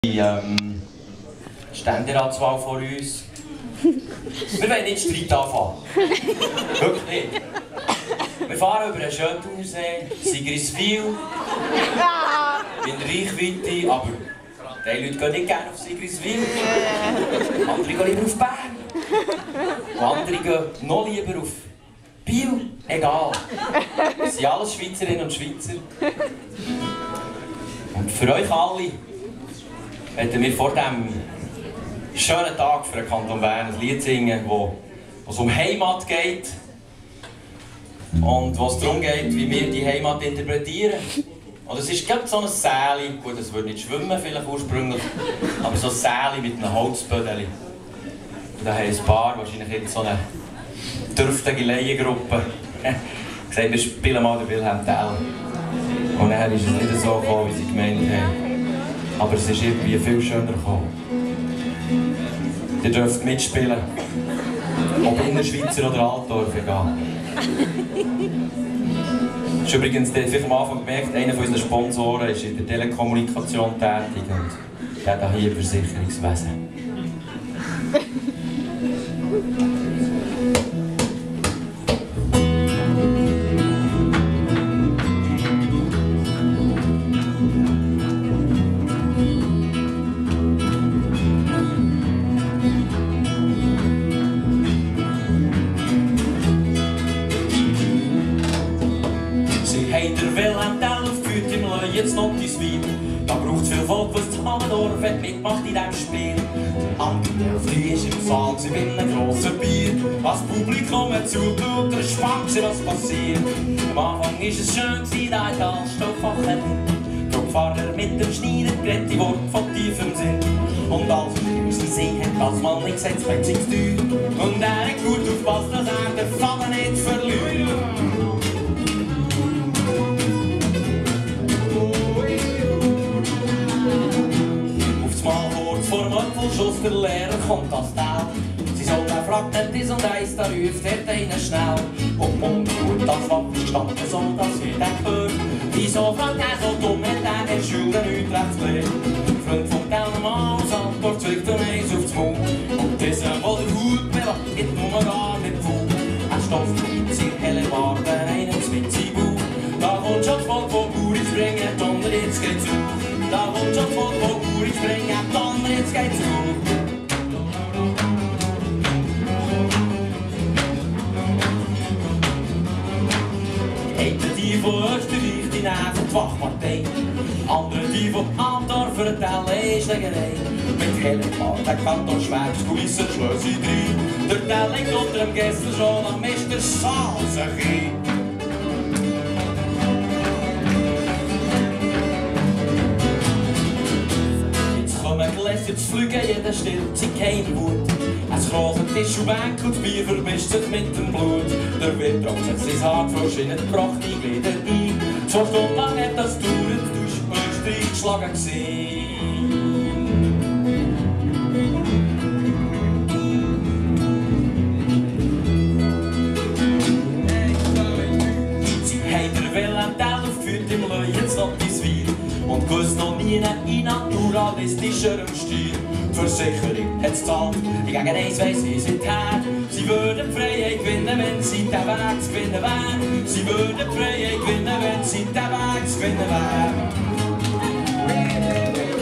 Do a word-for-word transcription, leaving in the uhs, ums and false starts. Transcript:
Die ähm, Ständeratswahl vor uns. Wir wollen nicht Streit anfangen. Wirklich nicht. Wir fahren über den Schöntunersee, Sigriswil, in Reichweite, aber die Leute gehen nicht gerne auf Sigriswil. Andere gehen lieber auf Bern. Und andere gehen noch lieber auf Biel. Egal. Wir sind alles Schweizerinnen und Schweizer. Und für euch alle hätten wir vor diesem schönen Tag für den Kanton Bern ein Lied singen, wo es um Heimat geht und wo es darum geht, wie wir die Heimat interpretieren. Und es ist gerade so ein Säli, gut, es würde nicht schwimmen vielleicht ursprünglich, aber so ein Säli mit einem Holzbödeli. Und da haben ein paar, wahrscheinlich jetzt so eine dürftige Laiengruppe, gesagt, wir spielen mal den Wilhelm Tell. Und dann ist es nicht so gekommen, wie sie gemeint haben. Aber es ist irgendwie viel schöner gekommen. Ihr dürft mitspielen. Ob Innerschweizer oder Altdorf, egal. Das ist übrigens, der hat vielleicht am Anfang gemerkt, einer von unseren Sponsoren ist in der Telekommunikation tätig und der hat hier Versicherungswesen. Der Wilhelm Tell führt im Leu jetzt noch ins Wein. Da braucht es viel Volk, was das Halmendorf hat mitmacht in diesem Spiel. Die andere Hälfte ist im Saal, sie will ein grosser Bier. Das Publikum hat zugeschaut, er ist spannend, was passiert. Am Anfang war es schön, da hat alles Stoffwachen. Der Pfarrer mit dem Schneider gerät die Worte von tiefem Sinn. Und als er sie sehen hat, als Mann nicht gesetzt, wenn sich's teuer. Und er hat gut aufgepasst, dass er den Faden nicht verliert. Vor dem Apfelschuss der Lehrer kommt das Teil. Sie soll er fragt nicht dies und eins, da ruft er einen schnell. Und und gut, das war verstanden, so dass jeder hört. Wieso fragt er so dumm, hat er in Schule nichts recht gelernt? Freund von Tellermann aus Antwort zwickt er eins aufs Maul. Und dieser, wo der Hut will, geht nur gar nicht voll. Er stofft mit seinen hellen Barten einen mit seinem Bauch. Da kommt schon das Volk, wo Buri springen, Donner, jetzt geht's auf. Da kommt schon das Volk, wo Buri springen, Donner, jetzt geht's auf. Einen die von Österreich, die nehmen die Wachpartei. Andere die von Altdorf vertellen, ist Schlägerei. Mit hellen Haaren, der Kanton Schwäbisch, Kulissen, Schlössi drin. Der Tell liegt unter dem Gessel schon am Mister Salzachie. Jetzt fliegen jeder still, sie keine Wut. Es krosen Tisch und Bänke und das Bier vermischt sich mit dem Blut. Der Wind tropft sich sein Haar, frisch in die Pracht, die Glieder ein. Zwei Stunden lang hat das gedauert, du warst Österreich geschlagen gewesen. Sie haben der Wilhelm Tell führt im Leu jetzt noch ins Wein. Und gewusst noch nie in naturalistischerem Stil. Die Versicherung hat's gezahlt, die gegen eins weiss, sie sind her. Sie würden die Freiheit gewinnen, wenn sie den Weg zu gewinnen wären. Sie würden die Freiheit gewinnen, wenn sie den Weg zu gewinnen wären.